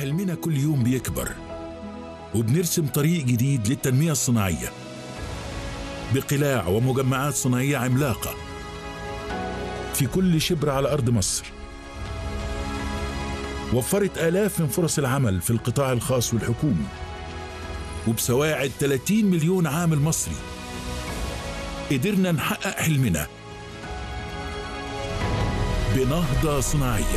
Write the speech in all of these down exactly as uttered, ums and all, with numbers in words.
حلمنا كل يوم بيكبر، وبنرسم طريق جديد للتنمية الصناعية بقلاع ومجمعات صناعية عملاقة في كل شبر على أرض مصر. وفرت آلاف من فرص العمل في القطاع الخاص والحكومي، وبسواعد ثلاثين مليون عامل مصري قدرنا نحقق حلمنا بنهضة صناعية.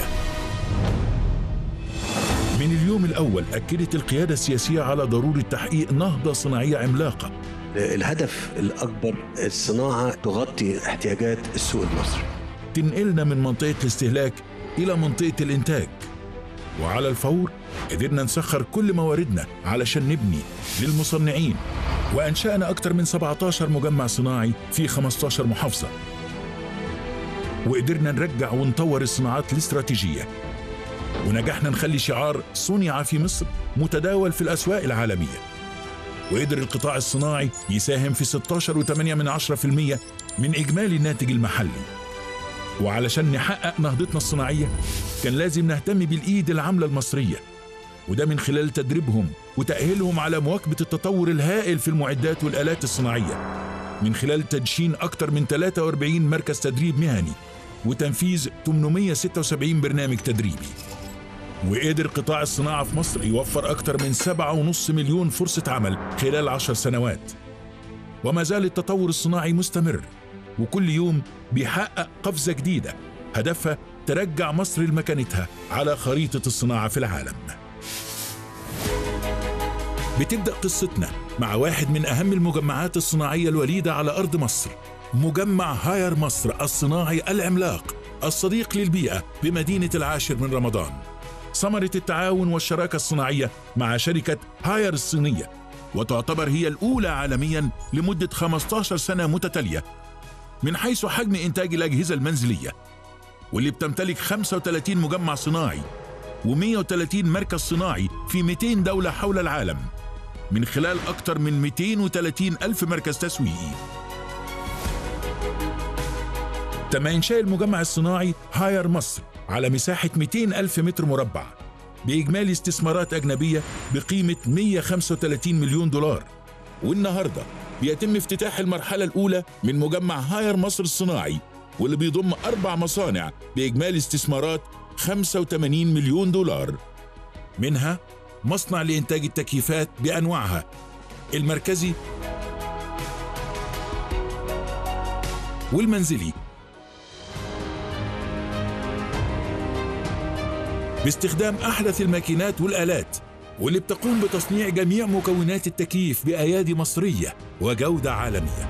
من اليوم الأول أكدت القيادة السياسية على ضرورة تحقيق نهضة صناعية عملاقة. الهدف الأكبر الصناعة تغطي احتياجات السوق المصري، تنقلنا من منطقة الاستهلاك إلى منطقة الإنتاج، وعلى الفور قدرنا نسخر كل مواردنا علشان نبني للمصنعين، وأنشأنا أكثر من سبعة عشر مجمع صناعي في خمسة عشر محافظة، وقدرنا نرجع ونطور الصناعات الاستراتيجية، ونجحنا نخلي شعار صنع في مصر متداول في الأسواق العالمية. وقدر القطاع الصناعي يساهم في ستة عشر فاصلة ثمانية بالمئة من إجمالي الناتج المحلي. وعلشان نحقق نهضتنا الصناعية كان لازم نهتم بالإيد العاملة المصرية، وده من خلال تدريبهم وتأهيلهم على مواكبة التطور الهائل في المعدات والآلات الصناعية، من خلال تدشين أكثر من ثلاثة وأربعين مركز تدريب مهني وتنفيذ ثمانمئة وستة وسبعين برنامج تدريبي. وقدر قطاع الصناعة في مصر يوفر أكثر من سبعة ونص مليون فرصة عمل خلال عشر سنوات. وما زال التطور الصناعي مستمر، وكل يوم بيحقق قفزة جديدة هدفها ترجع مصر لمكانتها على خريطة الصناعة في العالم. بتبدأ قصتنا مع واحد من أهم المجمعات الصناعية الوليدة على أرض مصر، مجمع هاير مصر الصناعي العملاق الصديق للبيئة بمدينة العاشر من رمضان. ثمرة التعاون والشراكة الصناعية مع شركة هاير الصينية، وتعتبر هي الأولى عالمياً لمدة خمسة عشر سنة متتالية من حيث حجم إنتاج الأجهزة المنزلية، واللي بتمتلك خمسة وثلاثين مجمع صناعي ومئة وثلاثين مركز صناعي في مئتين دولة حول العالم، من خلال أكثر من مئتين وثلاثين ألف مركز تسويقي. تم إنشاء المجمع الصناعي هاير مصر على مساحة مئتين ألف متر مربع بإجمالي استثمارات أجنبية بقيمة مئة وخمسة وثلاثين مليون دولار. والنهاردة بيتم افتتاح المرحلة الأولى من مجمع هاير مصر الصناعي، واللي بيضم أربع مصانع بإجمالي استثمارات خمسة وثمانين مليون دولار، منها مصنع لإنتاج التكييفات بأنواعها المركزي والمنزلي باستخدام أحدث الماكينات والآلات، واللي بتقوم بتصنيع جميع مكونات التكييف بأيادي مصرية وجودة عالمية.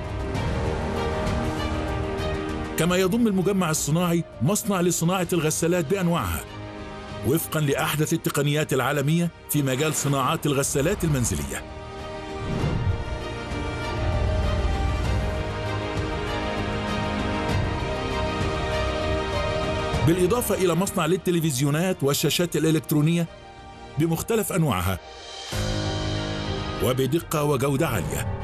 كما يضم المجمع الصناعي مصنع لصناعة الغسالات بأنواعها وفقاً لأحدث التقنيات العالمية في مجال صناعات الغسالات المنزلية. بالإضافة إلى مصنع للتلفزيونات والشاشات الإلكترونية بمختلف أنواعها وبدقة وجودة عالية.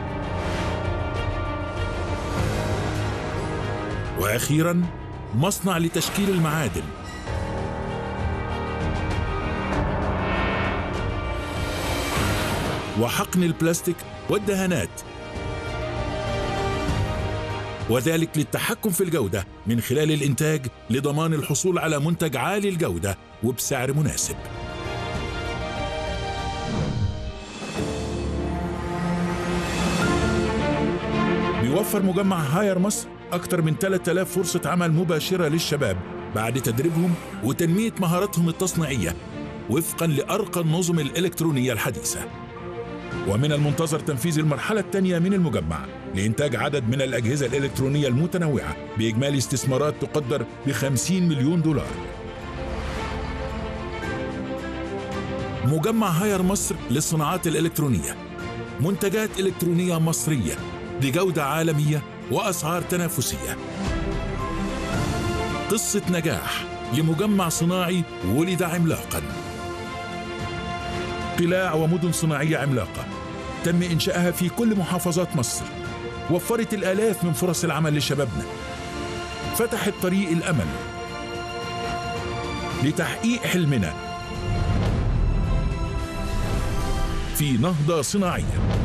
وأخيراً مصنع لتشكيل المعادن وحقن البلاستيك والدهانات، وذلك للتحكم في الجودة من خلال الإنتاج لضمان الحصول على منتج عالي الجودة وبسعر مناسب. بيوفر مجمع هاير مصر أكثر من ثلاثة آلاف فرصة عمل مباشرة للشباب بعد تدريبهم وتنمية مهاراتهم التصنيعية وفقاً لأرقى النظم الإلكترونية الحديثة. ومن المنتظر تنفيذ المرحلة الثانية من المجمع لإنتاج عدد من الأجهزة الإلكترونية المتنوعة بإجمالي استثمارات تقدر بخمسين مليون دولار. مجمع هاير مصر للصناعات الإلكترونية، منتجات إلكترونية مصرية بجودة عالمية وأسعار تنافسية. قصة نجاح لمجمع صناعي ولد عملاقاً. قلاع ومدن صناعية عملاقة تم إنشائها في كل محافظات مصر، وفرت الآلاف من فرص العمل لشبابنا، فتحت طريق الأمل لتحقيق حلمنا في نهضة صناعية.